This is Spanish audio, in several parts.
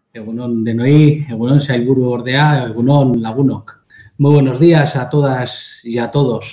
Egunon denoi, egunon sailburu ordea, egunon lagunok. Muy buenos días a todas y a todos.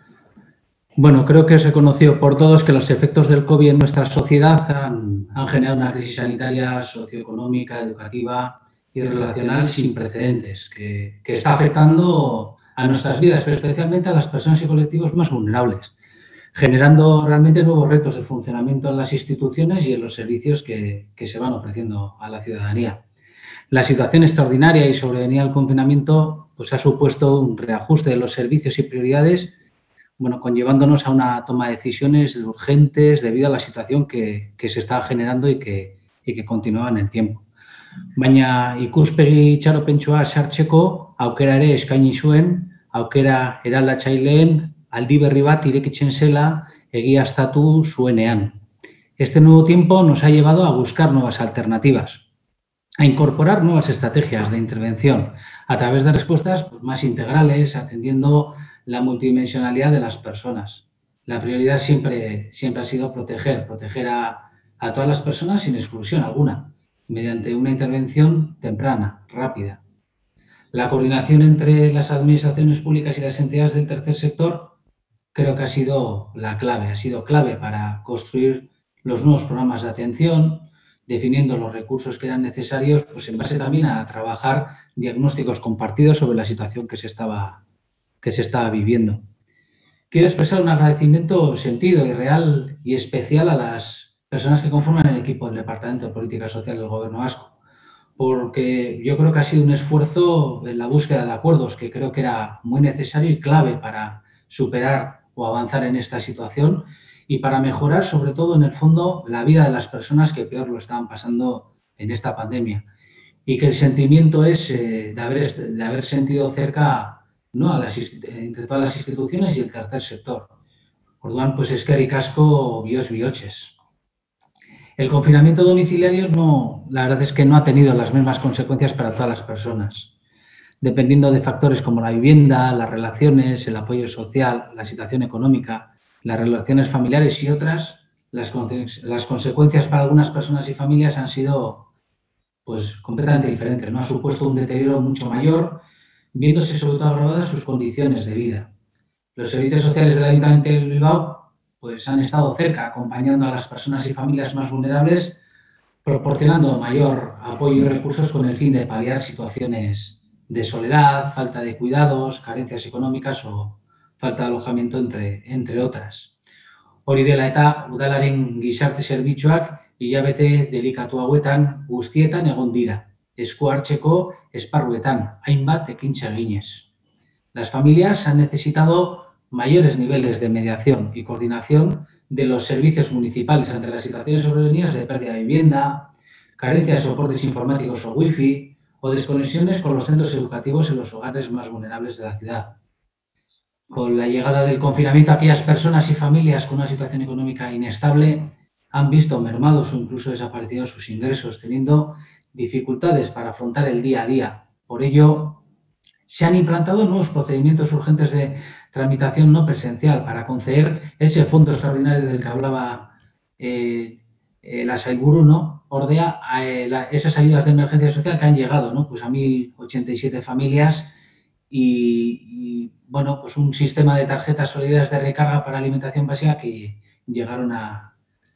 Bueno, creo que es reconocido por todos que los efectos del COVID en nuestra sociedad han generado una crisis sanitaria, socioeconómica, educativa y relacional sin precedentes, que está afectando a nuestras vidas, pero especialmente a las personas y colectivos más vulnerables, generando realmente nuevos retos de funcionamiento en las instituciones y en los servicios que se van ofreciendo a la ciudadanía. La situación extraordinaria y sobrevenida del confinamiento pues, ha supuesto un reajuste de los servicios y prioridades, bueno, conllevándonos a una toma de decisiones urgentes debido a la situación que se estaba generando y que continuaba en el tiempo. Baina ikuspegi itxaropentsua sartzeko aukera ere eskaini zuen, aukera eraldatzaileen aldi berri bat irekitzen zela egiaztatu zuenean. Este nuevo tiempo nos ha llevado a buscar nuevas alternativas, a incorporar nuevas estrategias de intervención a través de respuestas más integrales, atendiendo la multidimensionalidad de las personas. La prioridad siempre ha sido proteger a todas las personas sin exclusión alguna, mediante una intervención temprana, rápida. La coordinación entre las administraciones públicas y las entidades del tercer sector creo que ha sido clave para construir los nuevos programas de atención, definiendo los recursos que eran necesarios, pues en base también a trabajar diagnósticos compartidos sobre la situación que se estaba viviendo. Quiero expresar un agradecimiento sentido y real y especial a las personas que conforman el equipo del Departamento de Política Social del Gobierno vasco, porque yo creo que ha sido un esfuerzo en la búsqueda de acuerdos que creo que era muy necesario y clave para superar o avanzar en esta situación y para mejorar, sobre todo, en el fondo, la vida de las personas que peor lo estaban pasando en esta pandemia. Y que el sentimiento es de haber sentido cerca, ¿no?, entre todas las instituciones y el tercer sector. Orduan, pues eskerrik asko bihotz bihotxez. El confinamiento domiciliario la verdad es que no ha tenido las mismas consecuencias para todas las personas. Dependiendo de factores como la vivienda, las relaciones, el apoyo social, la situación económica, las relaciones familiares y otras, las consecuencias para algunas personas y familias han sido pues completamente diferentes, ¿no? Ha supuesto un deterioro mucho mayor, viéndose sobre todo agravadas sus condiciones de vida. Los servicios sociales del Ayuntamiento de Bilbao pues han estado cerca, acompañando a las personas y familias más vulnerables, proporcionando mayor apoyo y recursos con el fin de paliar situaciones de soledad, falta de cuidados, carencias económicas o falta de alojamiento, entre otras. Hori dela eta udalaren gizarte zerbitzuak hilabete delikatu hauetan guztietan egon dira, esku hartzeko esparruetan, hainbat ekintza eginez. Las familias han necesitado mayores niveles de mediación y coordinación de los servicios municipales ante las situaciones sobrevenidas de pérdida de vivienda, carencia de soportes informáticos o wifi o desconexiones con los centros educativos en los hogares más vulnerables de la ciudad. Con la llegada del confinamiento, aquellas personas y familias con una situación económica inestable han visto mermados o incluso desaparecidos sus ingresos, teniendo dificultades para afrontar el día a día. Por ello, se han implantado nuevos procedimientos urgentes de tramitación no presencial para conceder ese fondo extraordinario del que hablaba la sailburu, ¿no?, ordea, esas ayudas de emergencia social que han llegado, ¿no?, pues a 1.087 familias y, bueno, pues un sistema de tarjetas solidarias de recarga para alimentación básica que llegaron a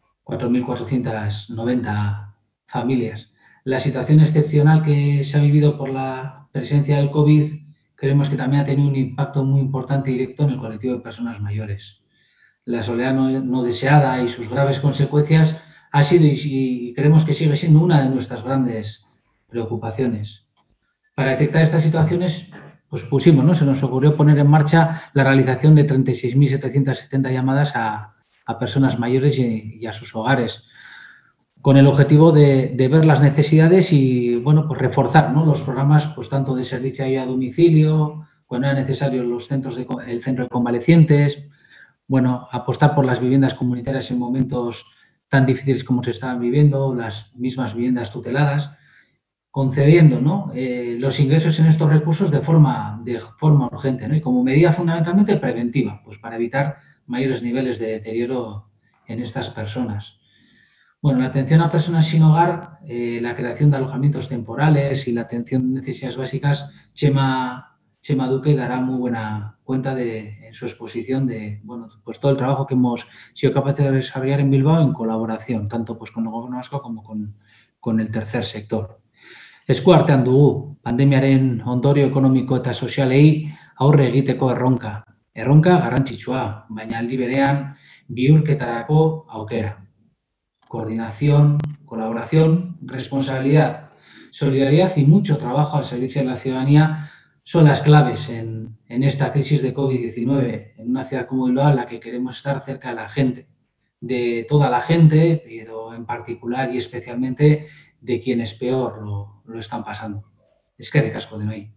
4.490 familias. La situación excepcional que se ha vivido por la presencia del COVID creemos que también ha tenido un impacto muy importante y directo en el colectivo de personas mayores. La soledad no deseada y sus graves consecuencias ha sido y creemos que sigue siendo una de nuestras grandes preocupaciones. Para detectar estas situaciones, pues se nos ocurrió poner en marcha la realización de 36.770 llamadas a personas mayores y a sus hogares, con el objetivo de ver las necesidades y, bueno, pues reforzar, ¿no?, los programas, pues tanto de servicio a domicilio, cuando era necesario el centro de convalecientes, bueno, apostar por las viviendas comunitarias en momentos tan difíciles como se estaban viviendo, las mismas viviendas tuteladas, concediendo, ¿no?, los ingresos en estos recursos de forma urgente, ¿no?, y como medida fundamentalmente preventiva, pues para evitar mayores niveles de deterioro en estas personas. Bueno, la atención a personas sin hogar, la creación de alojamientos temporales y la atención de necesidades básicas, Chema Duque dará muy buena cuenta en su exposición de, bueno, pues todo el trabajo que hemos sido capaces de desarrollar en Bilbao en colaboración, tanto pues con el Gobierno vasco como con el tercer sector. Esku artean dugu, pandemiaren ondorio ekonomiko eta sozialei aurre egiteko erronka. Erronka garrantzitsua, baina aldi berean bihurketarako aukera. Coordinación, colaboración, responsabilidad, solidaridad y mucho trabajo al servicio de la ciudadanía son las claves en esta crisis de COVID-19, en una ciudad como Bilbao en la que queremos estar cerca de la gente, de toda la gente, pero en particular y especialmente de quienes peor lo están pasando. Eskerrik asko denoi.